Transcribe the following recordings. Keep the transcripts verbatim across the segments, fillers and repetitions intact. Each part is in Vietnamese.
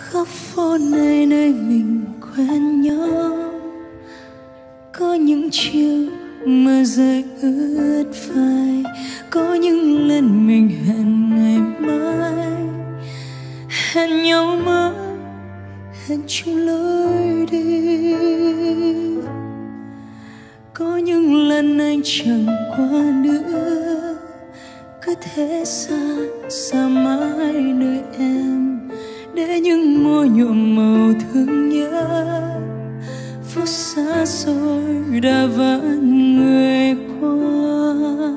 Góc phố này nơi mình quen nhau, có những chiều mưa rơi ướt vai, có những lần mình hẹn ngày mai, hẹn nhau mãi, hẹn chung lối đi. Có những lần anh chẳng qua nữa, cứ thế xa xa mãi nơi em, để những môi nhuộm màu thương nhớ. Phút xa xôi đã vẫn người qua,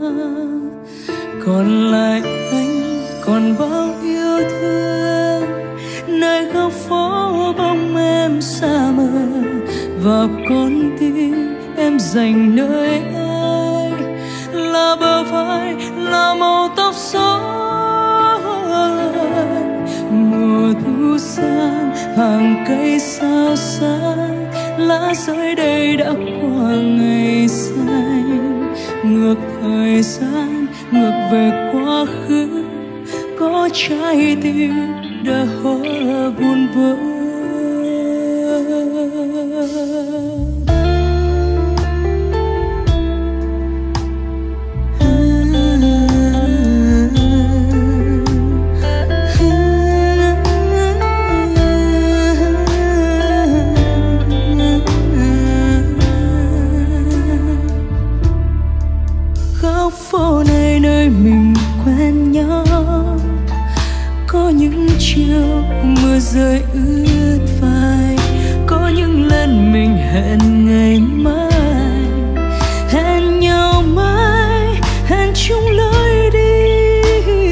còn lại anh còn bao yêu thương. Nơi góc phố bóng em xa mờ, và con tim em dành nơi ai là bờ vai, là màu tóc xóa. Mùa thu sang hàng cây sao sáng, lá rơi đây đã qua ngày xanh. Ngược thời gian, ngược về quá khứ, có trái tim đã hóa vun vỡ. Góc phố này nơi mình quen nhau, có những chiều mưa rơi ướt vai, có những lần mình hẹn ngày mai, hẹn nhau mãi, hẹn chung lối đi.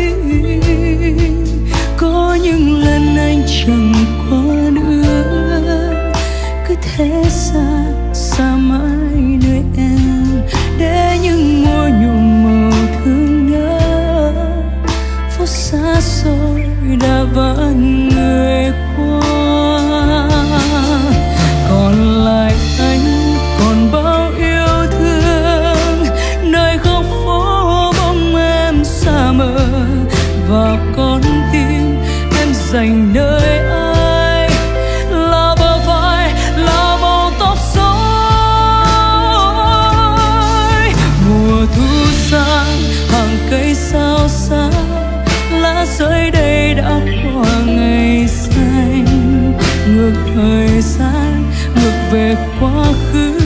Có những lần anh chẳng qua nữa, cứ thế xa xa mãi nơi em, để những môi nhuộm màu thương nhớ. Phố xa xôi đã vẫn người qua, còn lại anh còn bao yêu thương. Nơi góc phố bóng em xa mờ, và con tim em dành nơi ai là bờ vai, là màu tóc rối. Mùa thu sang hàng cây sao sáng, lá rơi đây đã qua ngày xanh. Ngược thời gian, ngược về quá khứ,